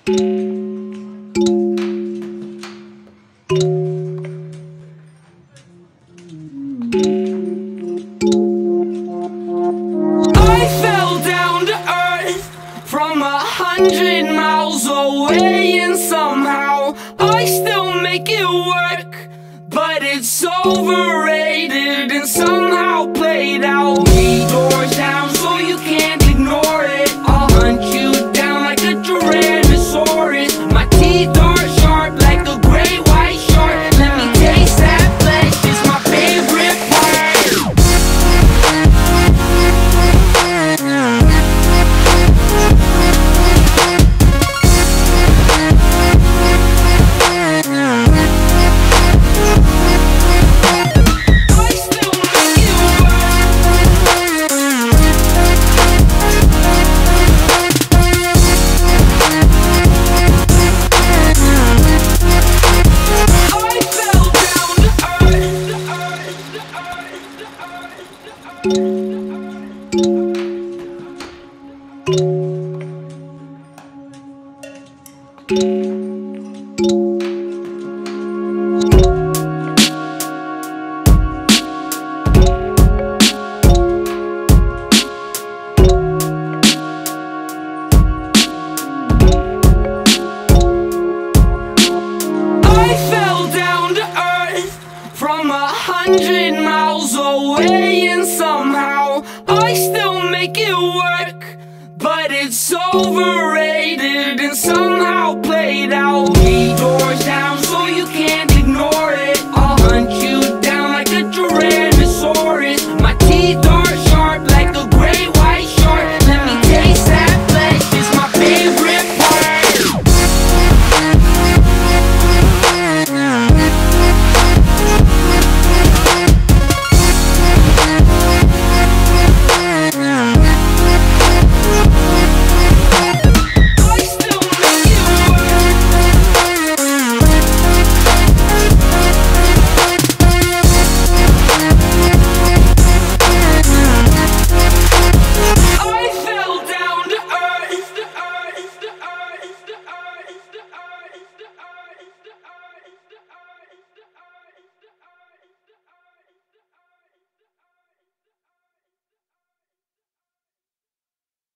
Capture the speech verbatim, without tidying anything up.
fell down to earth from a hundred miles away, and somehow I still make it work. But it's overrated and somehow played out. Me doors down so you can't ignore it. I'll hunt you down like a Tyrannosaurus. My teeth are sharp like a great white shark. Let me taste that flesh, it's my favorite part. From a hundred miles away, and somehow I still make it work. But it's overrated and somehow played out.